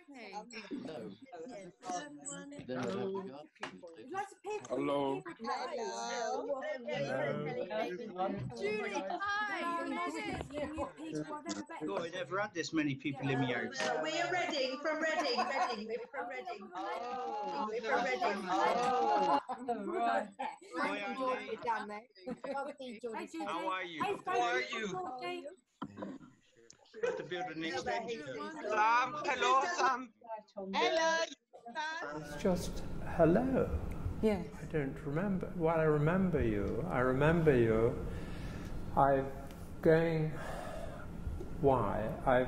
Hello. Julie, hi. God, I never had this many people in my house. We're Reading, from Reading. We're from Reading. Oh, we're from Reading. Oh, Right. Hi, Andy. How are you? How are you? Got to build an extension. Sam, hello, Sam. Hello. It's just hello. Yes. I don't remember. Well, I remember you. I'm going. Why?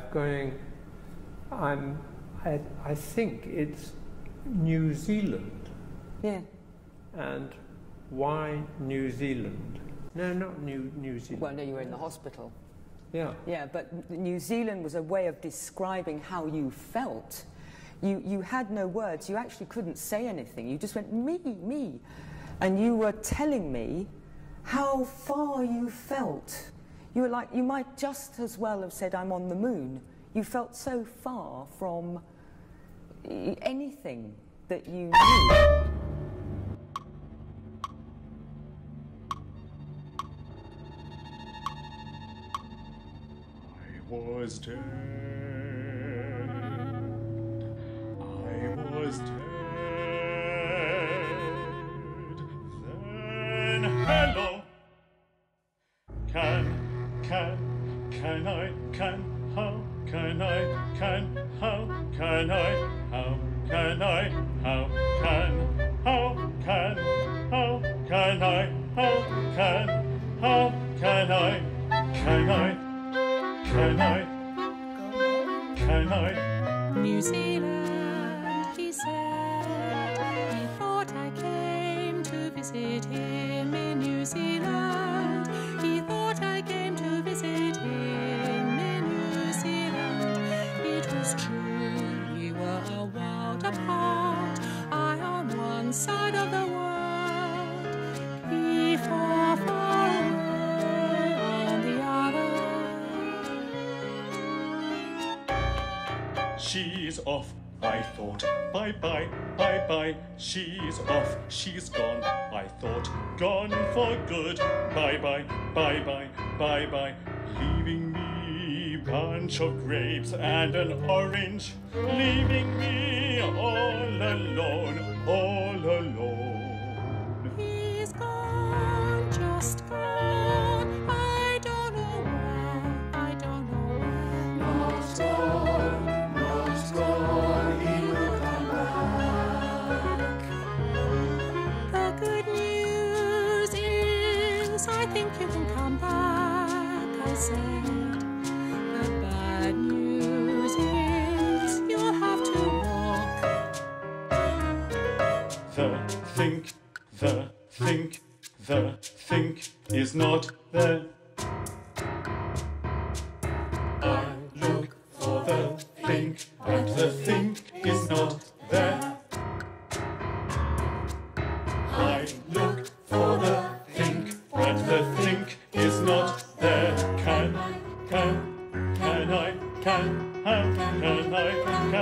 I think it's New Zealand. Yeah. And why New Zealand? No, not New Zealand. Well, no, you were in the hospital. Yeah. Yeah, but New Zealand was a way of describing how you felt. You had no words. You actually couldn't say anything. You just went, me. And you were telling me how far you felt. You were like, you might just as well have said, I'm on the moon. You felt so far from anything that you knew. I was dead. I was dead. Then hello. Can I, how can I, how can I, how can I, how can, how can, how can I, how can I, can I? New Zealand, he said, he thought I came to visit him in New Zealand. He thought I came to visit him in New Zealand. It was true, we were a world apart, I on one side of the world, he far, far away on the other. She's off, I thought, bye-bye, bye-bye. She's off, she's gone, I thought, gone for good. Bye-bye, bye-bye, bye-bye. Leaving me bunch of grapes and an orange. Leaving me all alone, all alone. He's gone, just gone, I don't know where, I don't know where. Not gone, he will come back. The good news is, I think you can come back, I said. The bad news is, you'll have to walk. The think is not there. I look for the think, but the think is not there. I look for the think, but the think is not there. Can I, how can I, how can I,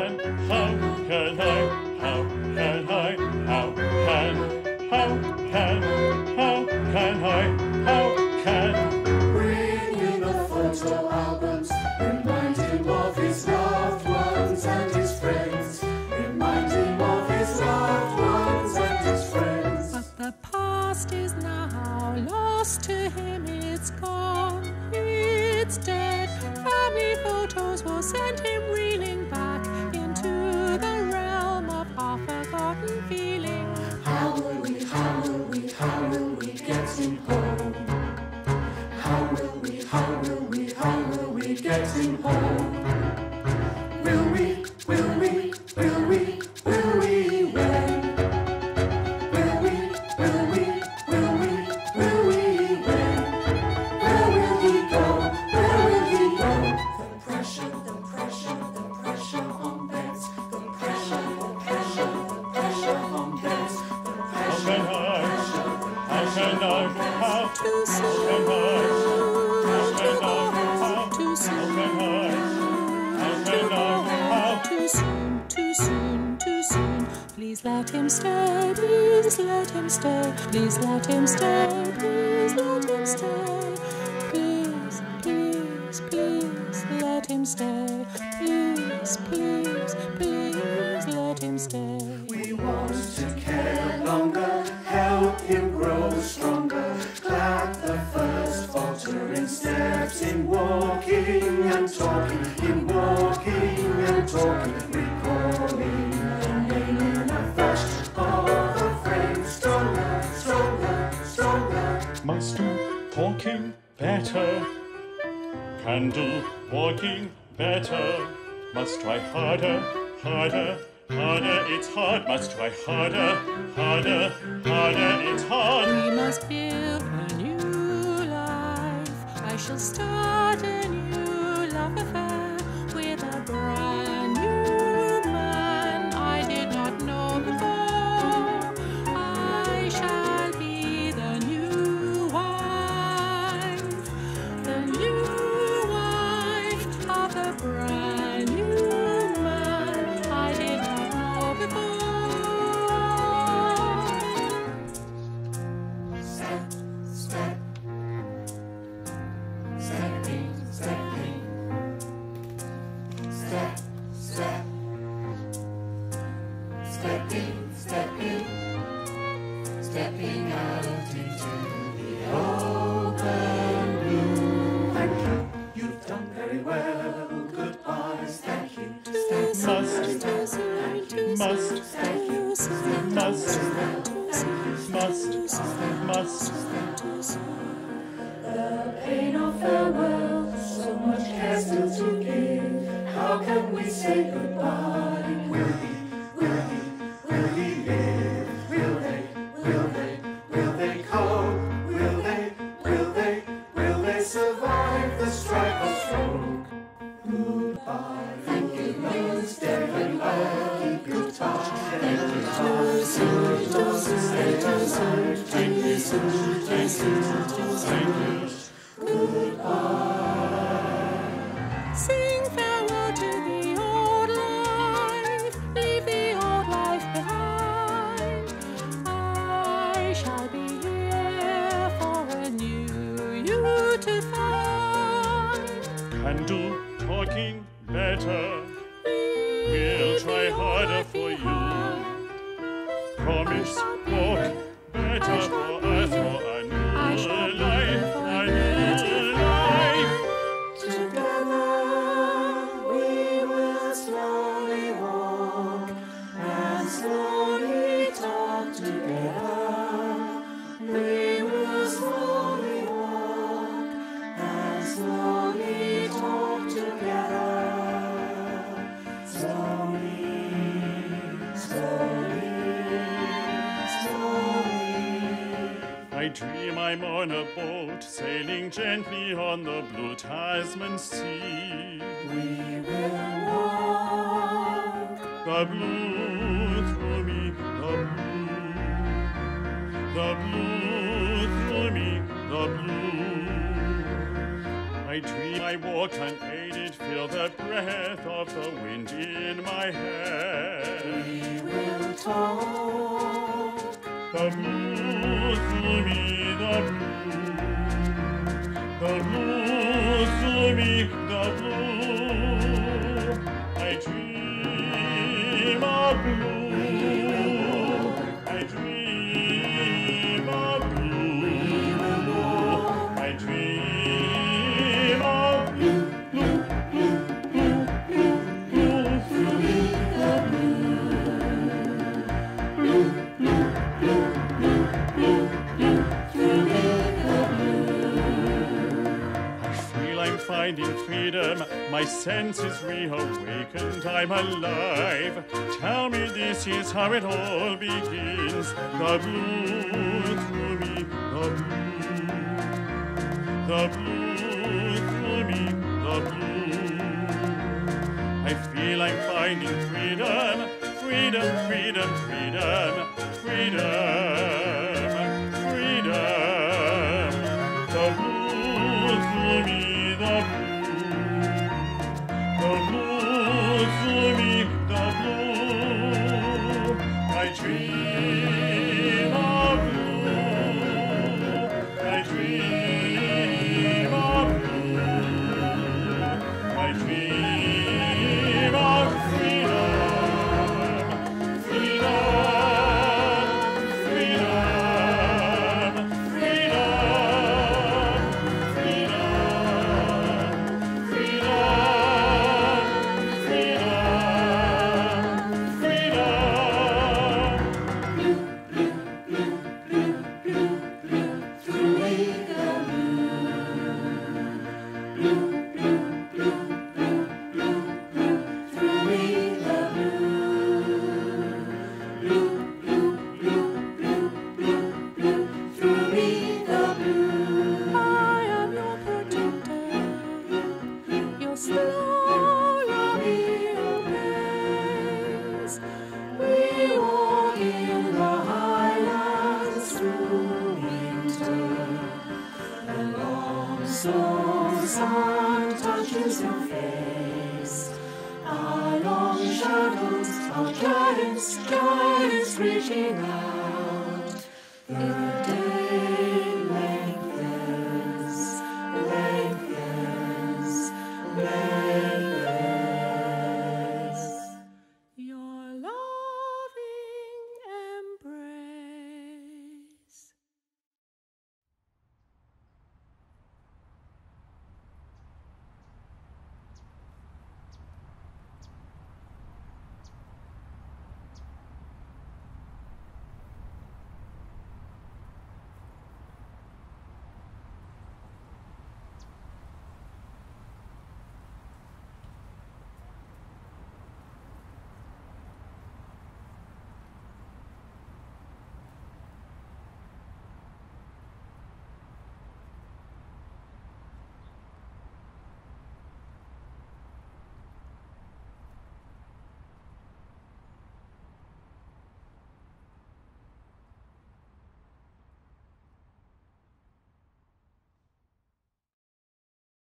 Bring in the photo albums, remind him of his loved ones and his friends. Remind him of his loved ones and his friends. But the past is now lost to him, it's gone, it's dead. Family photos will send him reeling back into the realm of half-forgotten feeling. How will we get him home? How will we get him home? Will we when? Will we when? Where will he go? The pressure on beds. The pressure on beds. Too soon, too soon, too soon, too him stay, please let him stay, please let him stay, please let him stay, please, please, please let him stay, please, please, please let him stay. We want to care longer, help him grow stronger, clap the first faltering steps in walking and talking, in walking and talking, recalling the name in a flash of a friend, stronger, stronger, stronger. Must do talking better, can do walking better, must try harder, harder, harder, it's hard, must try harder, harder, harder, it's hard. We must build a new life. I shall start a new love affair with a brand new man I did not know before. I shall be the new wife of a brand new man I did not know before. Step, step, stepping, stepping, step, step, stepping, stepping, stepping out into the open blue. Thank you, you've done very well. Goodbyes, thank you. Step, Must, thank you. must, Thank you. must, must, The pain of farewell, so much care still to give. How can we say goodbye? Will he live? Will they cope? Will they survive the strife of stroke? Goodbye, thank you, stay very well. Keep good touch, thank you, Sing farewell to the old life, leave the old life behind. I shall be here for a new you to find. can do talking better, we'll try harder for you. Promise walk better for us for a new life, a new life. Together we will slowly walk and slowly talk together. We will slowly walk and slowly talk together. Slowly, slowly, slowly. I dream I'm on a boat sailing gently on the blue Tasman Sea. We will walk The blue through me, the blue through me, the blue. I dream I walk unaided, feel the breath of the wind in my hair. We will talk The blue through me, the blue. The blue through me, the blue. I dream of blue. I dream of blue. I dream of blue, blue, blue, blue, blue, blue through me, the blue. Blue, blue, blue, blue, blue, blue through me, the blue. I feel I'm finding freedom, my senses reawakened, I'm alive. Tell me this is how it all begins. The blue through me, the blue. The blue through me, the blue. I feel I'm finding freedom, freedom, freedom, freedom, freedom, freedom. The blue through me, the blue. The blue through me, the blue. I I dream of blue. I dream of blue. I dream of freedom. Freedom, freedom, freedom, freedom, freedom, freedom, freedom. Through me the through me the through me the I am your protector, your slow loving obeys. We walk in the highlands through winter. The long slow sun touches your face. Our long shadows are giants, giants reaching out.